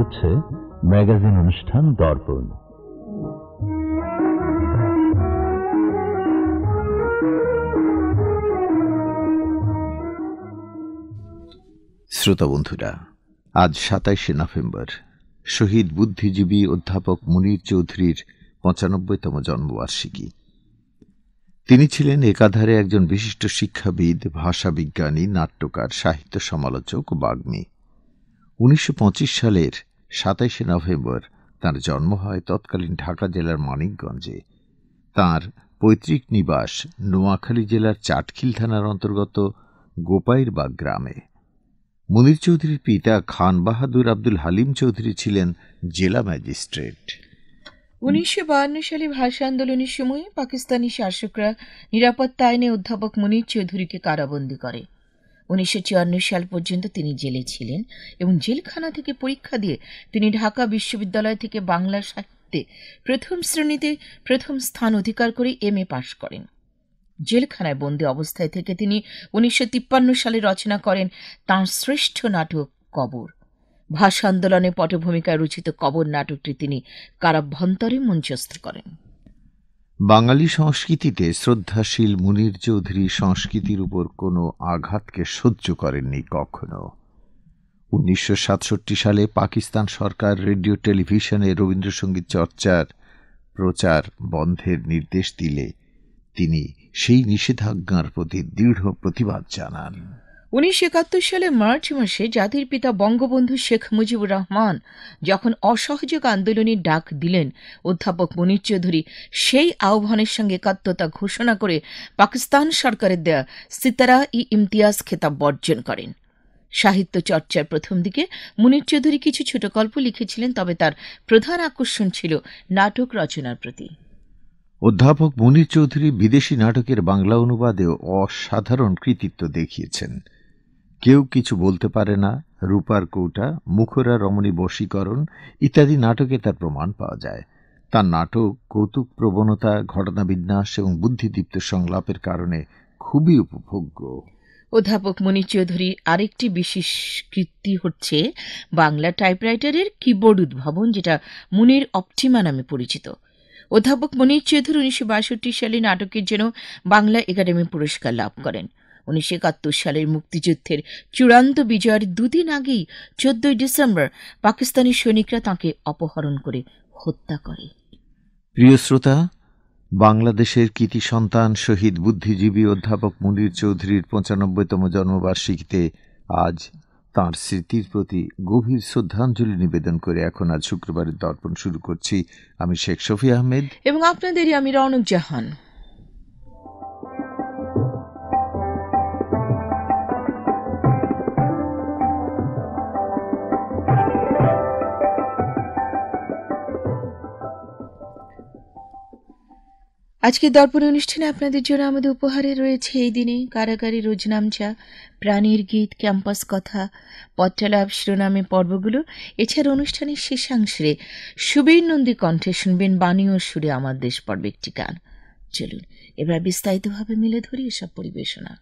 হচ্ছে ম্যাগাজিন অনুষ্ঠান দর্পণ। শ্রোতা বন্ধুরা, আজ ২৭শে নভেম্বর শহীদ বুদ্ধিজীবী অধ্যাপক মুনীর চৌধুরীর ৯৫তম জন্মবার্ষিকী। তিনি ছিলেন একাধারে একজন বিশিষ্ট শিক্ষাবিদ, ভাষাবিজ্ঞানী, নাট্যকার, সাহিত্য সমালোচক ও বাগ্মী। ১৯২৫ সালের ২৭শে নভেম্বর তাঁর জন্ম হয় তৎকালীন ঢাকা জেলার মানিকগঞ্জে। তাঁর পৈতৃক নিবাস নোয়াখালী জেলার চাটখিল থানার অন্তর্গত গোপাইরবাগ গ্রামে। মুনীর চৌধুরীর পিতা খান বাহাদুর আব্দুল হালিম চৌধুরী ছিলেন জেলা ম্যাজিস্ট্রেট। ১৯৫২ সালে ভাষা আন্দোলনের সময় পাকিস্তানি শাসকরা নিরাপত্তা আইনে অধ্যাপক মুনীর চৌধুরীকে কারাবন্দী করে। ১৯৫৪ সাল পর্যন্ত তিনি জেলে ছিলেন এবং জেলখানা থেকে পরীক্ষা দিয়ে তিনি ঢাকা বিশ্ববিদ্যালয় থেকে বাংলা সাহিত্যে প্রথম শ্রেণীতে প্রথম স্থান অধিকার করে MA পাশ করেন। জেলখানায় বন্দী অবস্থায় থেকে তিনি ১৯৫৩ সালে রচনা করেন তাঁর শ্রেষ্ঠ নাটক কবর। ভাষা আন্দোলনে পটভূমিকায় রচিত কবর নাটকটি তিনি কারাভ্যন্তরে মঞ্চস্থ করেন। বাঙালি সংস্কৃতিতে শ্রদ্ধাশীল মুনীর চৌধুরী সংস্কৃতির উপর কোনো আঘাতকে সহ্য করেননি কখনো। ১৯৬৭ সালে পাকিস্তান সরকার রেডিও টেলিভিশনে রবীন্দ্রসঙ্গীত চর্চার প্রচার বন্ধের নির্দেশ দিলে তিনি সেই নিষেধাজ্ঞার প্রতি দৃঢ় প্রতিবাদ জানান। ১৯৭১ সালে মার্চ মাসে জাতির পিতা বঙ্গবন্ধু শেখ মুজিবুর রহমান যখন অসহযোগ আন্দোলনের ডাক দিলেন, অধ্যাপক মুনীর চৌধুরী সেই আহ্বানের সঙ্গে একাত্মতা ঘোষণা করে পাকিস্তান সরকারের দেয়া সিতারা-ই-ইমতিয়াজ খেতাব বর্জন করেন। সাহিত্য চর্চার প্রথম দিকে মুনীর চৌধুরী কিছু ছোট গল্প লিখেছিলেন, তবে তার প্রধান আকর্ষণ ছিল নাটক রচনার প্রতি। অধ্যাপক মুনীর চৌধুরী বিদেশি নাটকের বাংলা অনুবাদেও অসাধারণ কৃতিত্ব দেখিয়েছেন। কেউ কিছু বলতে পারে না, রূপার কৌটা, মুখরা রমণী বশীকরণ ইত্যাদি নাটকে তার প্রমাণ পাওয়া যায়। তার নাটক কৌতুক প্রবণতা, ঘটনাবিন্যাস এবং বুদ্ধিদীপ্ত সংলাপের কারণে খুবই উপভোগ্য। অধ্যাপক মুনীর চৌধুরীর আরেকটি বিশেষ কীর্তি হচ্ছে বাংলা টাইপরাইটারের কিবোর্ড উদ্ভাবন, যেটা মুনীর অপটিমা নামে পরিচিত। অধ্যাপক মুনীর চৌধুরী ১৯৬২ সালে নাটকের জন্য বাংলা একাডেমি পুরস্কার লাভ করেন। ১৯৭১ সালের মুক্তিযুদ্ধের চূড়ান্ত বিজয়ের দুদিন আগেই ১৪ ডিসেম্বর পাকিস্তানি সৈনিকরা তাঁকে অপহরণ করে হত্যা করে। প্রিয় শ্রোতা, বাংলাদেশের কৃতি সন্তান শহীদ বুদ্ধিজীবী অধ্যাপক মুনীর চৌধুরীর ৯৫তম জন্মবার্ষিকীতে আজ তাঁর স্মৃতির প্রতি গভীর শ্রদ্ধাঞ্জলি নিবেদন করে এখন আজ শুক্রবারের দর্পণ শুরু করছি। আমি শেখ শফি আহমেদ এবং আপনাদেরই আমি রৌনক জাহান। আজকে দর্পণ অনুষ্ঠানে আপনাদের জন্য আমাদের উপহারে রয়েছে এই দিনে কারাগারে রোজনামচা, প্রাণীর গীত, ক্যাম্পাস কথা, পথ্যলাভ শিরোনামে পর্বগুলো। এছাড়া অনুষ্ঠানের শেষাংশে সুবীর নন্দী কণ্ঠে শুনবেন বাণী ও সুরে আমার দেশ পর্বে একটি গান। চলুন এবার বিস্তারিতভাবে মিলে ধরি এসব পরিবেশনা।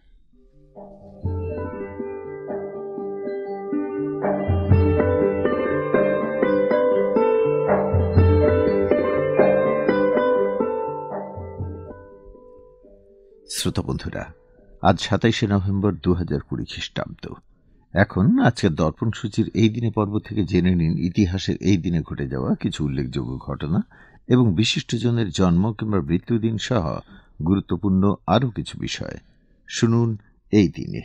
শ্রোতা বন্ধুরা, আজ ২৭শে নভেম্বর ২০২০ খ্রিস্টাব্দ। এখন আজকের দর্পণ সূচির এই দিনে পর্ব থেকে জেনে নিন ইতিহাসের এই দিনে ঘটে যাওয়া কিছু উল্লেখযোগ্য ঘটনা এবং বিশিষ্টজনের জন্ম কিংবা মৃত্যুদিন সহ গুরুত্বপূর্ণ আরও কিছু বিষয়। শুনুন এই দিনে।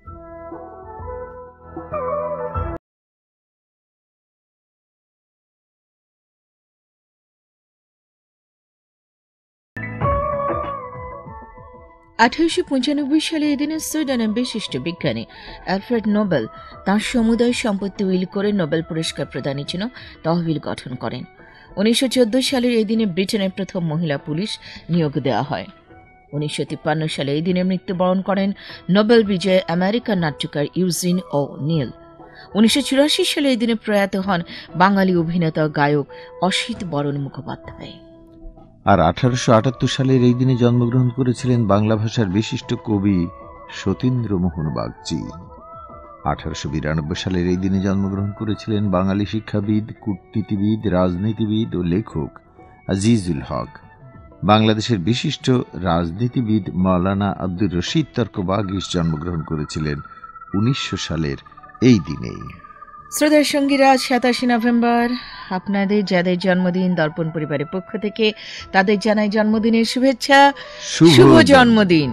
১৮৯৫ সালে এদিনে সুইডেনের বিশিষ্ট বিজ্ঞানী অ্যালফ্রেড নোবেল তাঁর সমুদয় সম্পত্তি উইল করে নোবেল পুরস্কার প্রদানের জন্য তহবিল গঠন করেন। ১৯১৪ সালের এই দিনে ব্রিটেনের প্রথম মহিলা পুলিশ নিয়োগ দেওয়া হয়। ১৯৫৩ সালে এই দিনে মৃত্যুবরণ করেন নোবেল বিজয়ী আমেরিকান নাট্যকার ইউজিন ও নীল। ১৯৮৪ সালে এই দিনে প্রয়াত হন বাঙালি অভিনেতা গায়ক অসিত বরণ মুখোপাধ্যায়। আর ১৮৭৮ সালের এই দিনে জন্মগ্রহণ করেছিলেন বাংলা ভাষার বিশিষ্ট কবি সতীন্দ্রমোহন বাগচি। 1892 সালের এই দিনে জন্মগ্রহণ করেছিলেন বাঙালি শিক্ষাবিদ, কূটনীতিবিদ, রাজনীতিবিদ ও লেখক আজিজুল হক। বাংলাদেশের বিশিষ্ট রাজনীতিবিদ মাওলানা আব্দুর রশিদ তর্কবাগীশ জন্মগ্রহণ করেছিলেন 1900 সালের এই দিনেই। শ্রোতার সঙ্গীরা, 27 নভেম্বর আপনাদের যাদের জন্মদিন দর্পণ পরিবারের পক্ষ থেকে তাদের জানাই জন্মদিনের শুভেচ্ছা। শুভ জন্মদিন।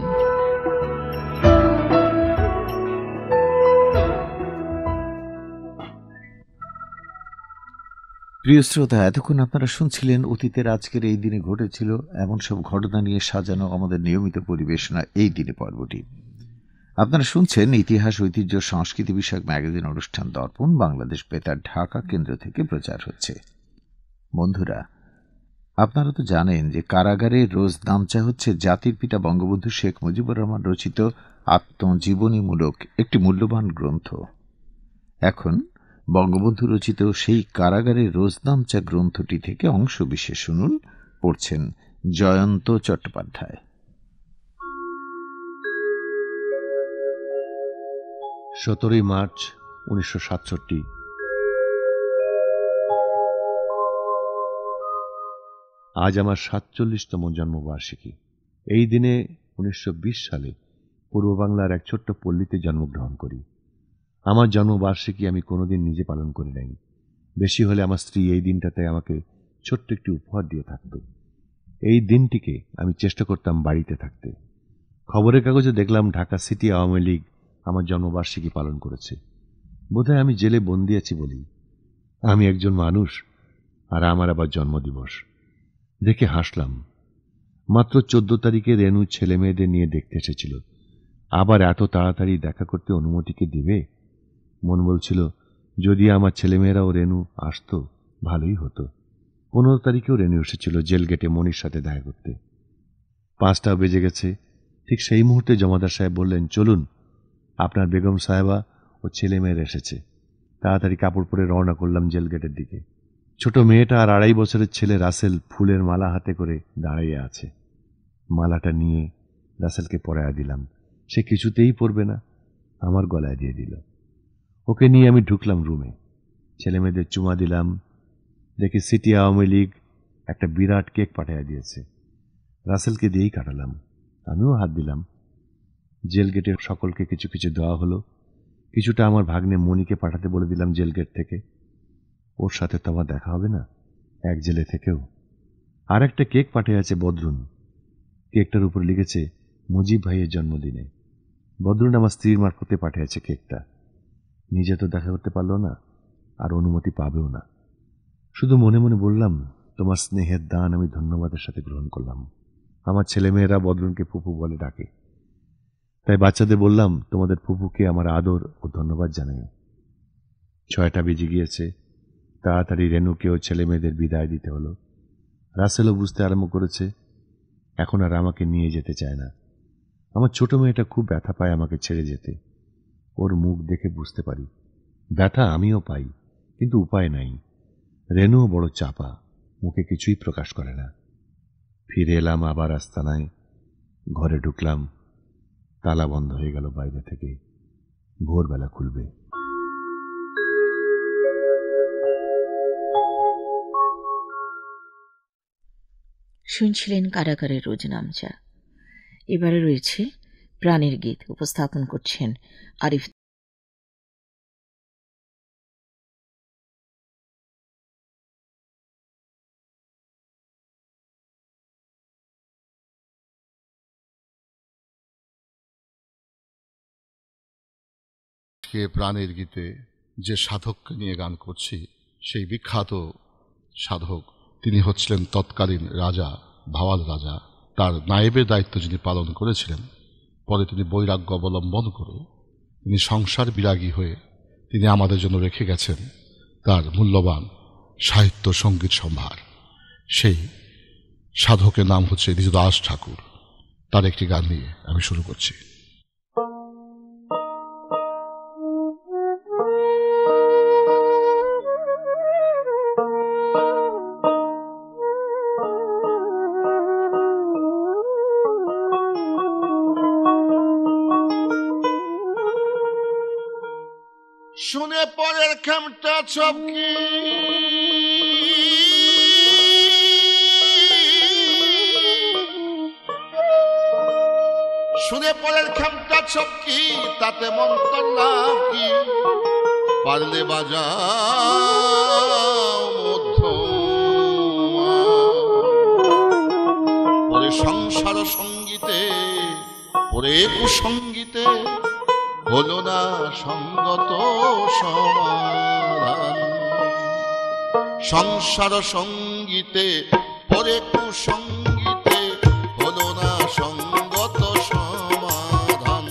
প্রিয় শ্রোতা, এতক্ষণ আপনারা শুনছিলেন অতীতের আজকের এই দিনে ঘটেছিল এমন সব ঘটনা নিয়ে সাজানো আমাদের নিয়মিত পরিবেশনা এই দিনে পর্বটি। আপনারা শুনছেন ইতিহাস, ঐতিহ্য, সংস্কৃতি বিষয়ক ম্যাগাজিন অনুষ্ঠান দর্পণ, বাংলাদেশ বেতার ঢাকা কেন্দ্র থেকে প্রচার হচ্ছে। বন্ধুরা, আপনারা তো জানেন যে কারাগারে রোজ নামচা হচ্ছে জাতির পিতা বঙ্গবন্ধু শেখ মুজিবুর রহমান রচিত আত্মজীবনীমূলক একটি মূল্যবান গ্রন্থ। এখন বঙ্গবন্ধু রচিত সেই কারাগারের রোজনামচা গ্রন্থটি থেকে অংশ বিশেষ শুনুন। পড়ছেন জয়ন্ত চট্টোপাধ্যায়। 17 মার্চ 1967। আজ আমার 47তম জন্মবার্ষিকী। এই দিনে 1920 সালে পূর্ব বাংলার এক ছোট্ট পল্লীতে জন্মগ্রহণ করি। আমার জন্মবার্ষিকী আমি কোনোদিন নিজে পালন করি নাই। বেশি হলে আমার স্ত্রী এই দিনটাতে আমাকে ছোট্ট একটি উপহার দিয়ে থাকত। এই দিনটিকে আমি চেষ্টা করতাম বাড়িতে থাকতে। খবরের কাগজে দেখলাম ঢাকা সিটি আওয়ামী লীগ আমার জন্মবার্ষিকী পালন করেছে। বোধহয় আমি জেলে বন্দি আছি বলি। আমি একজন মানুষ, আর আমার আবার জন্মদিবস। দেখে হাসলাম। মাত্র 14 তারিখে রেনু ছেলে মেয়েদের নিয়ে দেখতে এসেছিল। আবার এত তাড়াতাড়ি দেখা করতে অনুমতিকে দিবে? মন বলছিল যদি আমার ছেলেমেয়েরাও রেনু আসতো ভালোই হতো। 15 তারিখেও রেনু এসেছিল জেল গেটে মনির সাথে দেখা করতে। 5টা বেজে গেছে। ঠিক সেই মুহূর্তে জমাদার সাহেব বললেন, চলুন, আপনার বেগম সাহেবা ও ছেলেমেয়েরা এসেছে। তাড়াতাড়ি কাপড় পরে রওনা করলাম জেল গেটের দিকে। ছোট মেয়েটা আর 2.5 বছরের ছেলে রাসেল ফুলের মালা হাতে করে দাঁড়িয়ে আছে। মালাটা নিয়ে রাসেলকে পরাইয়া দিলাম। সে কিছুতেই পরবে না, আমার গলায় দিয়ে দিল। ওকে নিয়ে আমি ঢুকলাম রুমে। ছেলেমেয়েদের চুমা দিলাম। দেখি সিটি আওয়ামী লীগ একটা বিরাট কেক পাঠাইয়া দিয়েছে। রাসেলকে দিয়েই কাটালাম। আমিও হাত দিলাম। জেল গেটের সকলকে কিছু কিছু দেওয়া হলো। কিছুটা আমার ভাগ্নে মনিকে পাঠাতে বলে দিলাম জেল গেট থেকে। ওর সাথে তো আমার দেখা হবে না, এক জেলে থেকেও। আর একটা কেক পাঠিয়েছে বদরুন। কেকটার উপর লিখেছে মুজিব ভাইয়ের জন্মদিনে। বদরুন আমার স্ত্রীর মারফতে পাঠিয়েছে কেকটা। নিজে তো দেখা করতে পারলো না, আর অনুমতি পাবেও না। শুধু মনে মনে বললাম, তোমার স্নেহের দান আমি ধন্যবাদের সাথে গ্রহণ করলাম। আমার ছেলেমেয়েরা বদরুনকে ফুপু বলে ডাকে, তাই বাচ্চাদের বললাম, তোমাদের ফুপুকে আমার আদর ও ধন্যবাদ জানাই। 6টা বেজে গিয়েছে। তাড়াতাড়ি রেনুকেও ছেলেমেয়েদের বিদায় দিতে হলো। রাসেলও বুঝতে আরম্ভ করেছে এখন আর আমাকে নিয়ে যেতে চায় না। আমার ছোট মেয়েটা খুব ব্যথা পায় আমাকে ছেড়ে যেতে। ওর মুখ দেখে বুঝতে পারি ব্যথা আমিও পাই, কিন্তু উপায় নাই। রেনুও বড় চাপা, মুখে কিছুই প্রকাশ করে না। ফিরে এলাম আবার আস্তানায়। ঘরে ঢুকলাম, তালা বন্ধ হয়ে গেল বাইরে থেকে। ভোরবেলা খুলবে। শুনছিলেন কারাগারের রোজ নামচা। এবারে রয়েছে প্রাণের গীত। উপস্থাপন করছেন আরিফ। প্রাণের গীতে যে সাধককে নিয়ে গান করছি, সেই বিখ্যাত সাধক, তিনি হচ্ছিলেন তৎকালীন রাজা, ভাওয়াল রাজা। তার নায়েবের দায়িত্ব যিনি পালন করেছিলেন, পরে তিনি বৈরাগ্য অবলম্বন করে তিনি সংসার বিরাগী হয়ে তিনি আমাদের জন্য রেখে গেছেন তার মূল্যবান সাহিত্য সঙ্গীত সম্ভার। সেই সাধকের নাম হচ্ছে দ্বিজদাস ঠাকুর। তার একটি গান নিয়ে আমি শুরু করছি। শুনে পরের খামটা ছপকি শুনে পরের খামটা ছপকি তাতে মন্তর লাভ কি পারলে বাজাও মধ্যমা পরে সংসার সঙ্গীতে পরে কুসঙ্গীতে হলো না সঙ্গত সমাধান সংসার সঙ্গীতে পরে কুসঙ্গীতে হলো না সঙ্গত সমাধান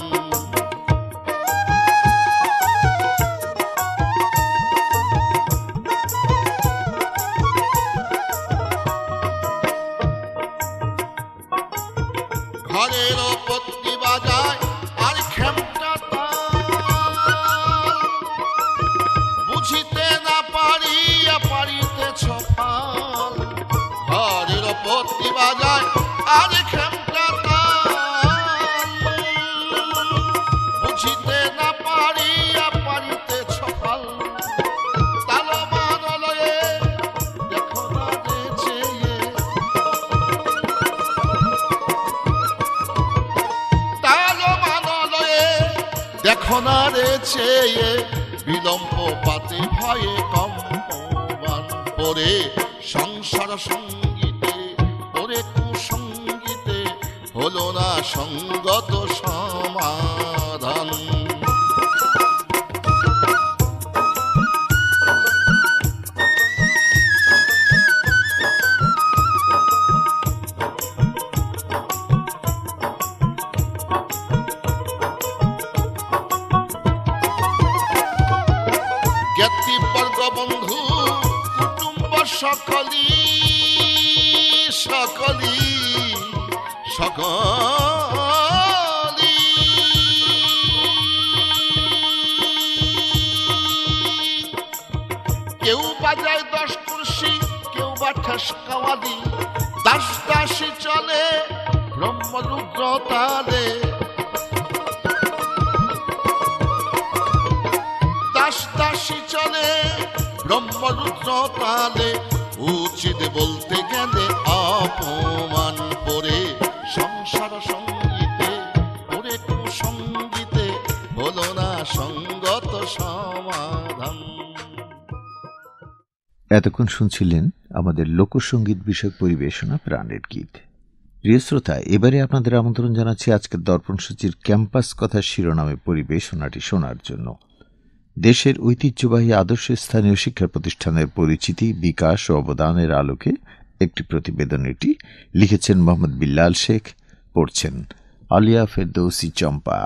ঘরের পত্তি বাজায় আর খেমটা বুঝিতে না পারিয়া পারিতেছ ফাল ঘরের পত্তি বাজায় আর খেমটা বুঝিতে না পারিয়া পারিতেছ ফাল তাল মানলয়ে দেখো না চেয়ে দেখো না রে চেয়ে বিলম্ব পাতে ভয়ে কম্পমান পরে সংসার সঙ্গীতে পরে কুসঙ্গীতে হলো না সঙ্গত সমাধান জ্ঞাতিবর্গ বন্ধু কুটুম্ব সকলি সকলি সকলি কেউ বাজায় 10 কুরসি কেউ বা ঠেস কাওয়ালি দাস দাসী চলে ব্রহ্মরুদ্র তালে দাসী চলে ব্রহ্মরুদ্র তালে উচিত বলতে গেলে অপমান পরে সংসার সঙ্গীতে পরে কুসঙ্গীতে হলো না সঙ্গত সমাধান। এতক্ষণ শুনছিলেন আমাদের লোকসঙ্গীত বিষয়ক পরিবেশনা প্রাণের গীত। প্রিয় শ্রোতা, এবারে আপনাদের আমন্ত্রণ জানাচ্ছি আজকের দর্পণ সূচির ক্যাম্পাস কথা শিরোনামে পরিবেশনাটি শোনার জন্য। দেশের ঐতিহ্যবাহী আদর্শ স্থানীয় শিক্ষা প্রতিষ্ঠানের পরিচিতি, বিকাশ ও অবদানের আলোকে একটি প্রতিবেদন। এটি লিখেছেন মোহাম্মদ বিল্লাল শেখ, পড়ছেন আলিয়া ফেরদৌসী চম্পা।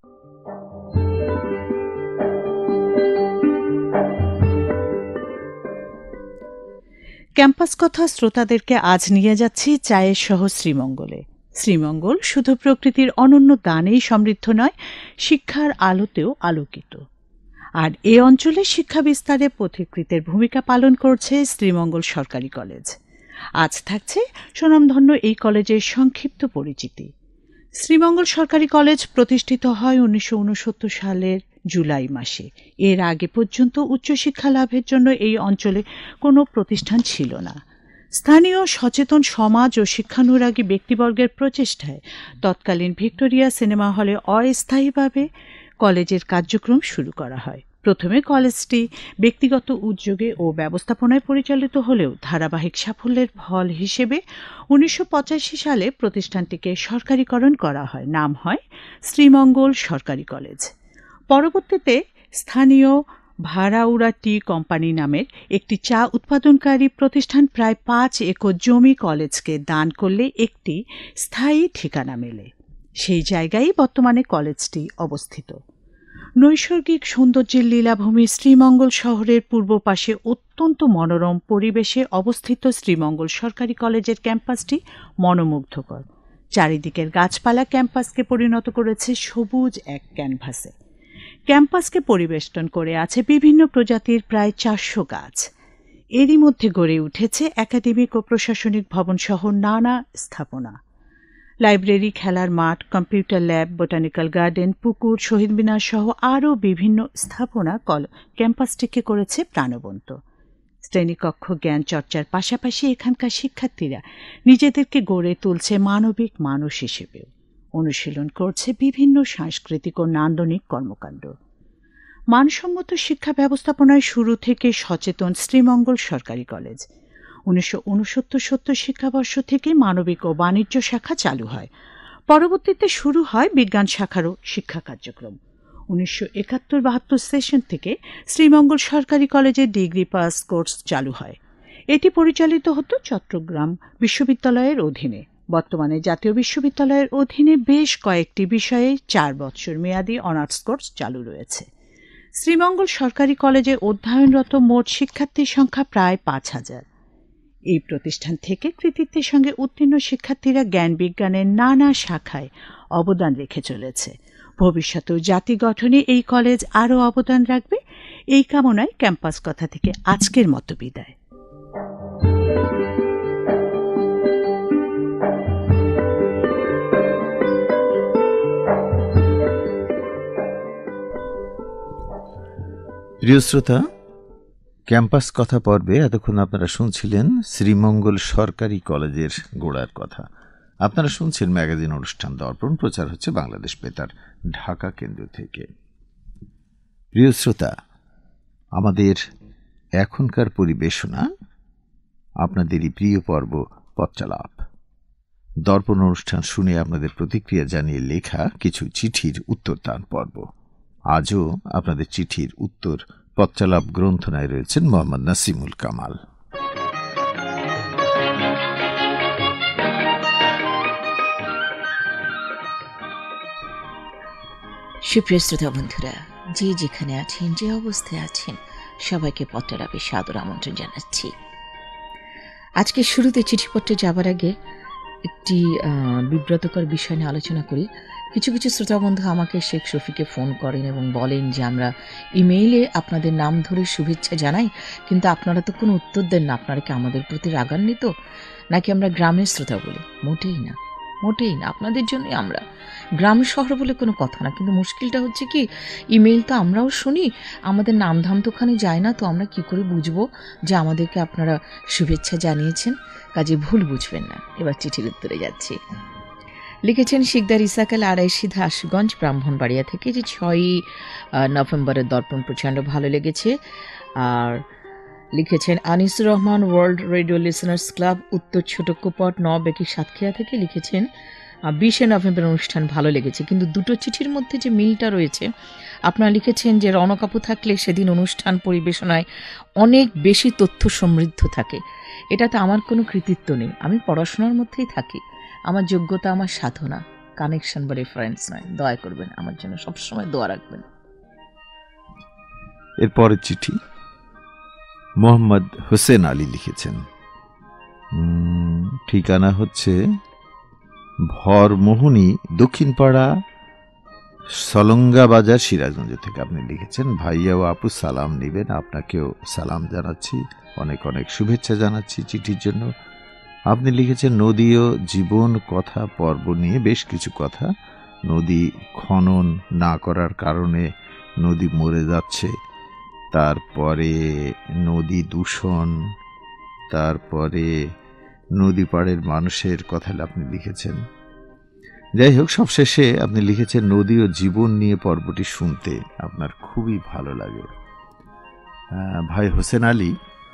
ক্যাম্পাস কথা শ্রোতাদেরকে আজ নিয়ে যাচ্ছি চায়ের সহ শ্রীমঙ্গলে। শ্রীমঙ্গল শুধু প্রকৃতির অনন্য দানেই সমৃদ্ধ নয়, শিক্ষার আলোতেও আলোকিত। আর এ অঞ্চলে শিক্ষা বিস্তারে পথিকৃতের ভূমিকা পালন করছে শ্রীমঙ্গল সরকারি কলেজ। আজ থাকছে সুনামধন্য এই কলেজের সংক্ষিপ্ত পরিচিতি। শ্রীমঙ্গল সরকারি কলেজ প্রতিষ্ঠিত হয় 1969 সালের জুলাই মাসে। এর আগে পর্যন্ত উচ্চশিক্ষা লাভের জন্য এই অঞ্চলে কোনো প্রতিষ্ঠান ছিল না। স্থানীয় সচেতন সমাজ ও শিক্ষানুরাগী ব্যক্তিবর্গের প্রচেষ্টায় তৎকালীন ভিক্টোরিয়া সিনেমা হলে অস্থায়ীভাবে কলেজের কার্যক্রম শুরু করা হয়। প্রথমে কলেজটি ব্যক্তিগত উদ্যোগে ও ব্যবস্থাপনায় পরিচালিত হলেও ধারাবাহিক সাফল্যের ফল হিসেবে 1985 সালে প্রতিষ্ঠানটিকে সরকারিকরণ করা হয়। নাম হয় শ্রীমঙ্গল সরকারি কলেজ। পরবর্তীতে স্থানীয় ভাড়াউড়া টি কোম্পানি নামের একটি চা উৎপাদনকারী প্রতিষ্ঠান প্রায় 5 একর জমি কলেজকে দান করলে একটি স্থায়ী ঠিকানা মেলে। সেই জায়গায় বর্তমানে কলেজটি অবস্থিত। নৈসর্গিক সৌন্দর্যের লীলাভূমি শ্রীমঙ্গল শহরের পূর্ব পাশে অত্যন্ত মনোরম পরিবেশে অবস্থিত শ্রীমঙ্গল সরকারি কলেজের ক্যাম্পাসটি মনোমুগ্ধকর। চারিদিকের গাছপালা ক্যাম্পাসকে পরিণত করেছে সবুজ এক ক্যানভাসে। ক্যাম্পাসকে পরিবেষ্টন করে আছে বিভিন্ন প্রজাতির প্রায় 400 গাছ। এরই মধ্যে গড়ে উঠেছে একাডেমিক ও প্রশাসনিক ভবন সহ নানা স্থাপনা। লাইব্রেরি, খেলার মাঠ, কম্পিউটার ল্যাব, বোটানিক্যাল গার্ডেন, পুকুর, শহীদ মিনার সহ আরও বিভিন্ন স্থাপনা ক্যাম্পাসটিকে করেছে প্রাণবন্ত। শ্রেণীকক্ষ জ্ঞান চর্চার পাশাপাশি এখানকার শিক্ষার্থীরা নিজেদেরকে গড়ে তুলছে মানবিক মানুষ হিসেবেও। অনুশীলন করছে বিভিন্ন সাংস্কৃতিক ও নান্দনিক কর্মকাণ্ড। মানসম্মত শিক্ষা ব্যবস্থাপনায় শুরু থেকে সচেতন শ্রীমঙ্গল সরকারি কলেজ। 1969-70 শিক্ষাবর্ষ থেকে মানবিক ও বাণিজ্য শাখা চালু হয়। পরবর্তীতে শুরু হয় বিজ্ঞান শাখারও শিক্ষা কার্যক্রম। 1971-72 সেশন থেকে শ্রীমঙ্গল সরকারি কলেজে ডিগ্রি পাস কোর্স চালু হয়। এটি পরিচালিত হতো চট্টগ্রাম বিশ্ববিদ্যালয়ের অধীনে। বর্তমানে জাতীয় বিশ্ববিদ্যালয়ের অধীনে বেশ কয়েকটি বিষয়ে 4 বছর মেয়াদী অনার্স কোর্স চালু রয়েছে। শ্রীমঙ্গল সরকারি কলেজে অধ্যয়নরত মোট শিক্ষার্থীর সংখ্যা প্রায় 5000। এই প্রতিষ্ঠান থেকে কৃতিত্বের সঙ্গে উত্তীর্ণ শিক্ষার্থীরা জ্ঞান বিজ্ঞানের নানা শাখায় অবদান রেখে চলেছে। ভবিষ্যতেও জাতি গঠনে এই কলেজ আরও অবদান রাখবে, এই কামনায় ক্যাম্পাস কথা থেকে আজকের মতো বিদায়। প্রিয় শ্রোতা, ক্যাম্পাস কথা পর্বে এতক্ষণ আপনারা শুনছিলেন শ্রীমঙ্গল সরকারি কলেজের গোড়ার কথা। আপনারা শুনছেন ম্যাগাজিন অনুষ্ঠান দর্পণ, প্রচার হচ্ছে বাংলাদেশ বেতার ঢাকা কেন্দ্র থেকে। প্রিয় শ্রোতা, আমাদের এখনকার পরিবেশনা আপনাদেরই প্রিয় পর্ব পত্রালাপ। দর্পণ অনুষ্ঠান শুনে আপনাদের প্রতিক্রিয়া জানিয়ে লেখা কিছু চিঠির উত্তরদান পর্ব। আজও আপনাদের চিঠির উত্তর পত্রালাপ গ্রন্থনায় রয়েছেন মোহাম্মদ নাসিমুল কামাল। সুপ্রিয় শ্রোতা বন্ধুরা, যে যেখানে আছেন, যে অবস্থায় আছেন, সবাইকে পত্রালাপে সাদর আমন্ত্রণ জানাচ্ছি। আজকে শুরুতে চিঠিপত্রে যাবার আগে একটি বিব্রতকর বিষয় নিয়ে আলোচনা করি। কিছু কিছু শ্রোতা বন্ধু আমাকে শেখ শফিকে ফোন করেন এবং বলেন যে আমরা ইমেইলে আপনাদের নাম ধরে শুভেচ্ছা জানাই, কিন্তু আপনারা তো কোনো উত্তর দেন না। আপনারা কি আমাদের প্রতি রাগান্বিত নাকি আমরা গ্রামের শ্রোতা বলে? মোটেই না, মোটেই না। আপনাদের জন্যই আমরা। গ্রাম শহর বলে কোনো কথা না, কিন্তু মুশকিলটা হচ্ছে কি, ইমেইল তো আমরাও শুনি, আমাদের নামধাম তো ওখানে যায় না, তো আমরা কি করে বুঝবো যে আমাদেরকে আপনারা শুভেচ্ছা জানিয়েছেন? কাজে ভুল বুঝবেন না। এবার চিঠির উত্তরে যাচ্ছি। লিখেছেন শিকদার ইসাকাল আড়াইশি দাসগঞ্জ ব্রাহ্মণবাড়িয়া থেকে, যে 6ই নভেম্বরের দর্পণ প্রচণ্ড ভালো লেগেছে। আর লিখেছেন Anisur Rahman, world radio listeners club, উত্তর ছোট কুপট 9 বেকি সাতক্ষীরা থেকে লিখেছেন 20শে নভেম্বর অনুষ্ঠান ভালো লেগেছে। কিন্তু দুটো চিঠির মধ্যে যে মিলটা রয়েছে, আপনারা লিখেছেন যে রণক আপু থাকলে সেদিন অনুষ্ঠান পরিবেশনায় অনেক বেশি তথ্য সমৃদ্ধ থাকে। এটাতে আমার কোনো কৃতিত্ব নেই, আমি পড়াশোনার মধ্যেই থাকি। আমার যোগ্যতা আমার সাধনা, কানেকশন বা রেফারেন্স নয়। দয়া করবেন, আমার জন্য সবসময় দোয়া রাখবেন। এরপরের চিঠি মোহাম্মদ হোসেন আলী লিখেছেন। ঠিকানা হচ্ছে ভরমোহনী, দক্ষিণপাড়া, সলঙ্গা বাজার, সিরাজগঞ্জ থেকে। আপনি লিখেছেন ভাইয়া ও আপু সালাম নেবেন, আপনাকেও সালাম জানাচ্ছি, অনেক অনেক শুভেচ্ছা জানাচ্ছি চিঠির জন্য। আপনি লিখেছেন নদী ও জীবন কথা পর্ব নিয়ে বেশ কিছু কথা। নদী খনন না করার কারণে নদী মরে যাচ্ছে, তারপরে নদী দূষণ, তারপরে নদী পাড়ের মানুষের কথা আপনি লিখেছেন। যাই হোক, সবশেষে আপনি লিখেছেন নদী ও জীবন নিয়ে পর্বটি শুনতে আপনার খুবই ভালো লাগে। ভাই হোসেন আলী,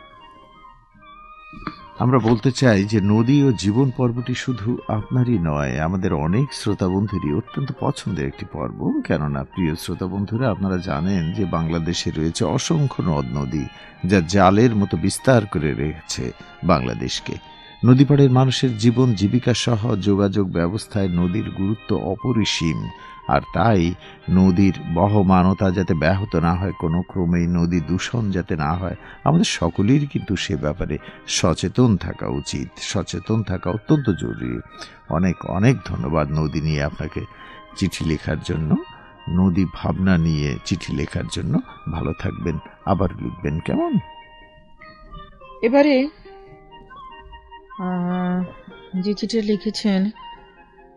আমরা বলতে চাই যে নদী ও জীবন পর্বটি শুধু আপনারই নয়, আমাদের অনেক শ্রোতা বন্ধুরই অত্যন্ত পছন্দের একটি পর্ব। কেননা প্রিয় শ্রোতা বন্ধুরা, আপনারা জানেন যে বাংলাদেশে রয়েছে অসংখ্য নদ নদী, যা জালের মতো বিস্তার করে রেখেছে বাংলাদেশকে। নদীপাড়ের মানুষের জীবন জীবিকা সহ যোগাযোগ ব্যবস্থায় নদীর গুরুত্ব অপরিসীম। আর তাই নদীর বহমানতা যাতে ব্যাহত না হয়, কোনো ক্রমেই নদী দূষণ যাতে না হয়, আমাদের সকলেরই কিন্তু সে ব্যাপারে সচেতন থাকা উচিত, সচেতন থাকা অত্যন্ত জরুরি। অনেক অনেক ধন্যবাদ নদী নিয়ে আপনাকে চিঠি লেখার জন্য, নদী ভাবনা নিয়ে চিঠি লেখার জন্য। ভালো থাকবেন, আবার লিখবেন কেমন। এবারে যে চিঠি লিখেছেন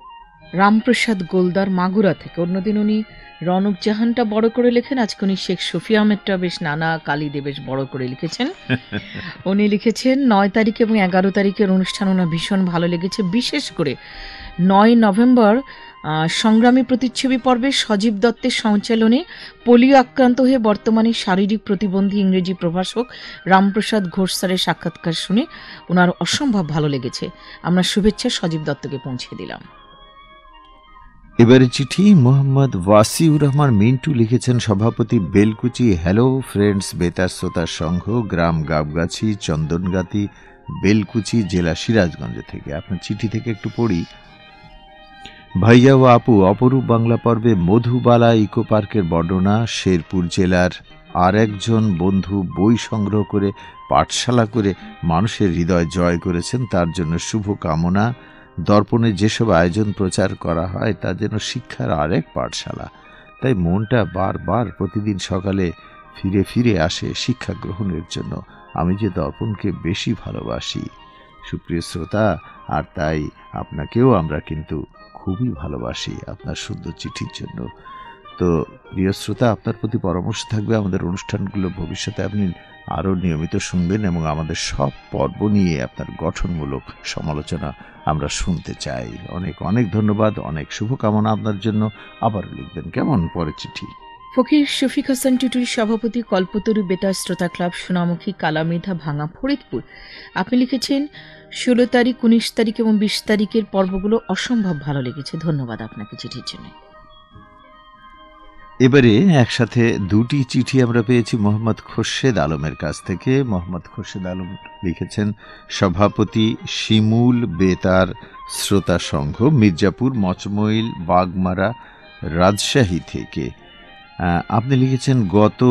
রামপ্রসাদ গোলদার মাগুরা থেকে। অন্যদিন উনি রনক জাহানটা বড় করে লেখেন, আজকে উনি শেখ শফি আহমেদটা বেশ নানা কালিদে বেশ বড় করে লিখেছেন। উনি লিখেছেন 9 তারিখ এবং 11 তারিখের অনুষ্ঠান ওনার ভীষণ ভালো লেগেছে। বিশেষ করে 9 নভেম্বর সংগ্রামী প্রতিচ্ছবি পর্বে সজীব দত্তের সঞ্চালনে পোলিও আক্রান্ত হয়ে বর্তমানে শারীরিক প্রতিবন্ধী ইংরেজি প্রভাষক রামপ্রসাদ ঘোষ স্যারের সাক্ষাৎকার শুনে ওনার অসম্ভব ভালো লেগেছে। আমরা শুভেচ্ছা সজীব দত্তকে পৌঁছে দিলাম। এবারে চিঠি মোহাম্মদ ওয়াসিউর রহমান মিন্টু লিখেছেন, সভাপতি বেলকুচি, হ্যালো ফ্রেন্ডস বেতার শ্রোতার সংঘ, গ্রাম গাবগাছি, চন্দনগাতি, বেলকুচি, জেলা সিরাজগঞ্জ থেকে। আপনার চিঠি থেকে একটু পড়ি। ভাইয়া ও আপু, অপরূপ বাংলা পর্বে মধুবালা ইকো পার্কের বর্ণনা, শেরপুর জেলার আর একজন বন্ধু বই সংগ্রহ করে পাঠশালা করে মানুষের হৃদয় জয় করেছেন, তার জন্য শুভ কামনা। দর্পণে যেসব আয়োজন প্রচার করা হয় তা যেন শিক্ষার আরেক পাঠশালা, তাই মনটা বারবার প্রতিদিন সকালে ফিরে ফিরে আসে শিক্ষা গ্রহণের জন্য। আমি যে দর্পণকে বেশি ভালোবাসি সুপ্রিয় শ্রোতা, আর তাই আপনাকেও আমরা কিন্তু খুবই ভালোবাসি আপনার সুন্দর চিঠির জন্য। তো প্রিয় শ্রোতা, আপনার প্রতি পরামর্শ থাকবে আমাদের অনুষ্ঠানগুলো ভবিষ্যতে আপনি আরও নিয়মিত শুনবেন এবং আমাদের সব পর্ব নিয়ে আপনার গঠনমূলক সমালোচনা আমরা শুনতে চাই। অনেক অনেক ধন্যবাদ, অনেক শুভকামনা আপনার জন্য। আবারও লিখবেন কেমন পরে চিঠি। ফকির শফিক হাসান টুটুরির সভাপতি, কল্পতরু বেতার শ্রোতা ক্লাব, সোনামুখী, কালামেধা, ভাঙা, ফরিদপুর। আপনি লিখেছেন 16 তারিখ, 19 তারিখ এবং 20 তারিখের পর্বগুলো অসম্ভব ভালো লেগেছে। ধন্যবাদ আপনাকে চিঠির জন্য। এবারে একসাথে দুটি চিঠি আমরা পেয়েছি মোহাম্মদ খোরশেদ আলমের কাছ থেকে। মোহাম্মদ খোরশেদ আলম লিখেছেন, সভাপতি শিমুল বেতার শ্রোতা সংঘ, মির্জাপুর, মচমইল, বাগমারা, রাজশাহী থেকে। আপনি লিখেছেন, গত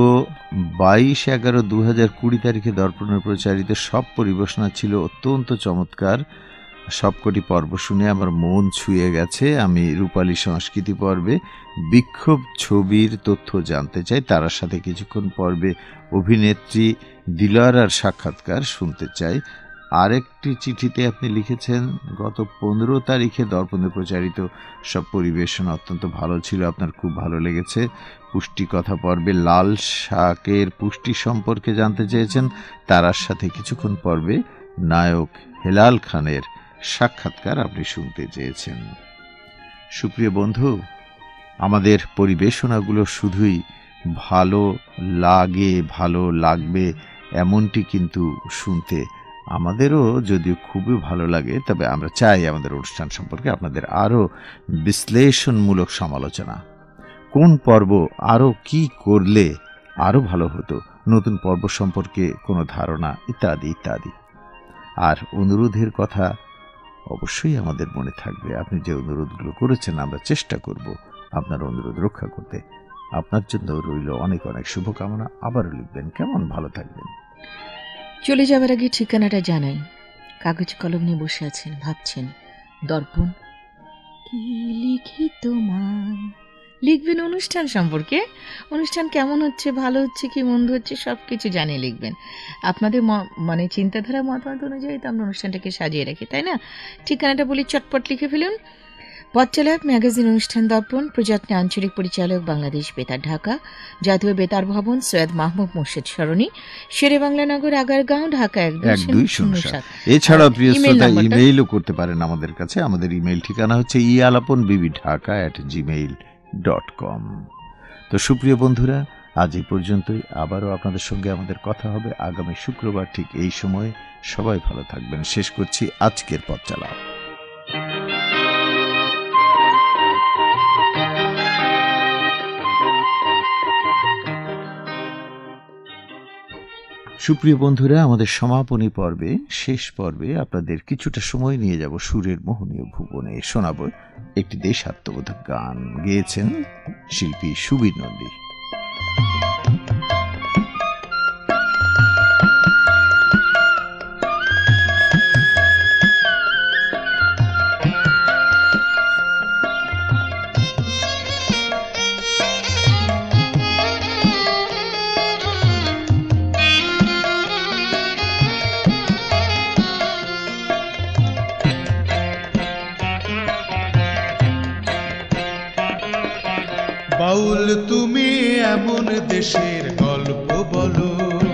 22/11/2020 তারিখে দর্পণে প্রচারিত সব পরিবেশনা ছিল অত্যন্ত চমৎকার। সবকটি পর্ব শুনে আমার মন ছুঁয়ে গেছে। আমি রূপালী সংস্কৃতি পর্বে বিক্ষোভ ছবির তথ্য জানতে চাই, তার সাথে কিছুক্ষণ পর্বে অভিনেত্রী দিলারার সাক্ষাৎকার শুনতে চাই। আরেকটি চিঠিতে আপনি লিখেছেন, গত 15 তারিখে দর্পণে প্রচারিত সব পরিবেশনা অত্যন্ত ভালো ছিল, আপনার খুব ভালো লেগেছে। পুষ্টি কথা পর্বে লাল শাকের পুষ্টি সম্পর্কে জানতে চেয়েছেন, তার সাথে কিছুক্ষণ পর্বে নায়ক হেলাল খানের সাক্ষাৎকার আপনি শুনতে চেয়েছেন। সুপ্রিয় বন্ধু, আমাদের পরিবেশনাগুলো শুধুই ভালো লাগে, ভালো লাগবে এমনটি কিন্তু শুনতে আমাদেরও যদিও খুবই ভালো লাগে, তবে আমরা চাই আমাদের অনুষ্ঠান সম্পর্কে আপনাদের আরও বিশ্লেষণমূলক সমালোচনা, কোন পর্ব আরও কি করলে আরও ভালো হতো, নতুন পর্ব সম্পর্কে কোনো ধারণা ইত্যাদি ইত্যাদি। আর অনুরোধের কথা অবশ্যই আমাদের মনে থাকবে। আপনি যে অনুরোধগুলো করেছেন আমরা চেষ্টা করব আপনার অনুরোধ রক্ষা করতে। আপনার জন্য রইল অনেক অনেক শুভকামনা। আবারও লিখবেন কেমন, ভালো থাকবেন। চলে যাবার আগে ঠিকানাটা জানাই। কাগজ কলম নিয়ে বসে আছেন, ভাবছেন দর্পণ কি লিখি তোমায়। লিখবেন অনুষ্ঠান সম্পর্কে, অনুষ্ঠান কেমন হচ্ছে, ভালো হচ্ছে কি মন্দ হচ্ছে সব কিছু জানিয়ে লিখবেন। আপনাদের মানে চিন্তাধারা মতামত অনুযায়ী তো আমরা অনুষ্ঠানটাকে সাজিয়ে রাখি, তাই না? ঠিকানাটা বলি, চটপট লিখে ফেলুন। পথচালক ম্যাগাজিন, অনুষ্ঠান দর্পণ, প্রযত্নে আঞ্চলিক পরিচালক বাংলাদেশ বেতার, ঢাকা। জাতীয় বেতার ভবন, সৈয়দ মাহমুদ মোর্শেদ সরণি, শেরে বাংলা নগর, আগারগাঁও, ঢাকা 1207। এছাড়া প্রিয় শ্রোতা ইমেইলও করতে পারেন আমাদের কাছে। আমাদের ইমেইল ঠিকানা হচ্ছে ialaponbbdhaka@gmail.com। তো সুপ্রিয় বন্ধুরা, আজ এই পর্যন্তই। আবারও আপনাদের সঙ্গে আমাদের কথা হবে আগামী শুক্রবার ঠিক এই সময়ে। সবাই ভালো থাকবেন। শেষ করছি আজকের পথচালক। সুপ্রিয় বন্ধুরা, আমাদের সমাপনী পর্বে, শেষ পর্বে আপনাদের কিছুটা সময় নিয়ে যাব সুরের মোহনীয় ভুবনে। শোনাব একটি দেশাত্মবোধক গান। গেয়েছেন শিল্পী সুবীর নন্দী। বাউল তুমি এমন দেশের গল্প বলো,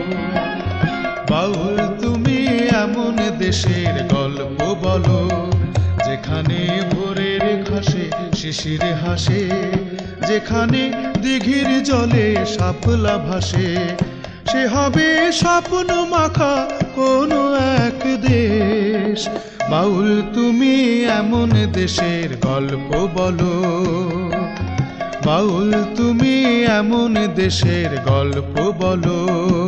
বাউল তুমি এমন দেশের গল্প বলো, যেখানে ভোরের ঘাসে শিশিরে হাসে, যেখানে দিঘির জলে শাপলা ভাসে, সে হবে স্বপ্ন মাখা কোনো এক দেশ। বাউল তুমি এমন দেশের গল্প বলো, বাউল তুমি এমন দেশের গল্প বলো।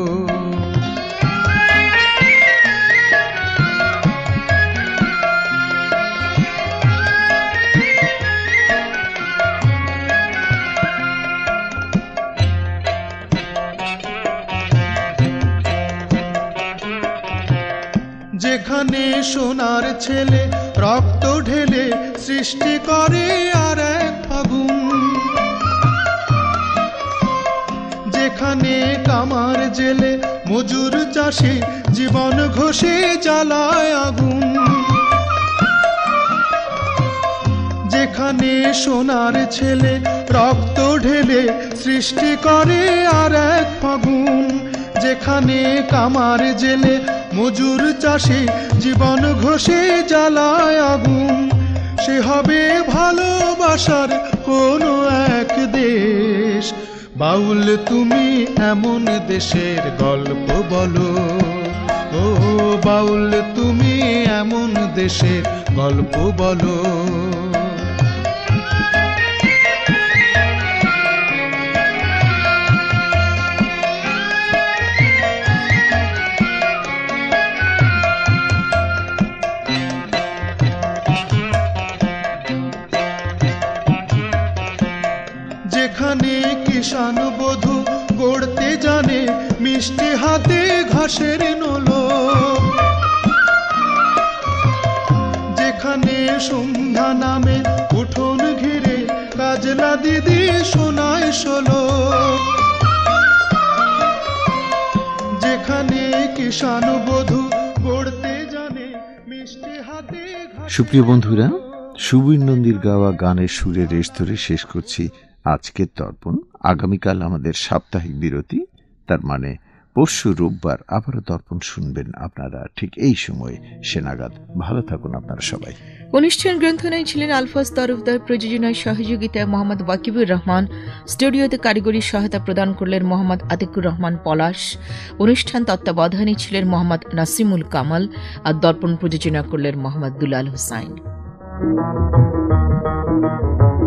যেখানে সোনার ছেলে রক্ত ঢেলে সৃষ্টি করে আর এক ফাগুন, যেখানে কামার জেলে মজুর চাষি জীবন ঘষে জ্বালায় আগুন, যেখানে সোনার ছেলে রক্ত ঢেলে সৃষ্টি করে আর এক ফাগুন, যেখানে কামার জেলে মজুর চাষি জীবন ঘষে জ্বালায় আগুন, সে হবে ভালোবাসার কোনো এক দেশ। বাউল তুমি এমন দেশের গল্প বলো, ও বাউল তুমি এমন দেশের গল্প বলো। যেখানে কিষান বধূ গড়তে জানে মিষ্টি হাতে ঘাসের নলো, যেখানে সন্ধ্যা নামে উঠোন ঘিরে কাজলা দিদি শোনায় ষোলো, যেখানে কিষান বধূ গড়তে জানে মিষ্টি হাতে। সুপ্রিয় বন্ধুরা, সুবীর নন্দীর গাওয়া গানের সুরে রেশ ধরে শেষ করছি আজকের দর্পণ। আগামীকাল আমাদের সাপ্তাহিক বিরতি, তার মানে পরশু রোববার আবারও দর্পণ শুনবেন আপনারা ঠিক এই সময় সেনাগাদ। ভালো থাকুন আপনারা সবাই। অনুষ্ঠান গ্রন্থনায় ছিলেন আলফাজ তরফদার, প্রযোজনায় সহযোগিতায় মোহাম্মদ ওয়াকিবুর রহমান, স্টুডিওতে কারিগরি সহায়তা প্রদান করলেন মোহাম্মদ আতিকুর রহমান পলাশ, অনুষ্ঠান তত্ত্বাবধানে ছিলেন মোহাম্মদ নাসিমুল কামাল, আর দর্পণ প্রযোজনা করলেন মোহাম্মদ দুলাল হুসাইন।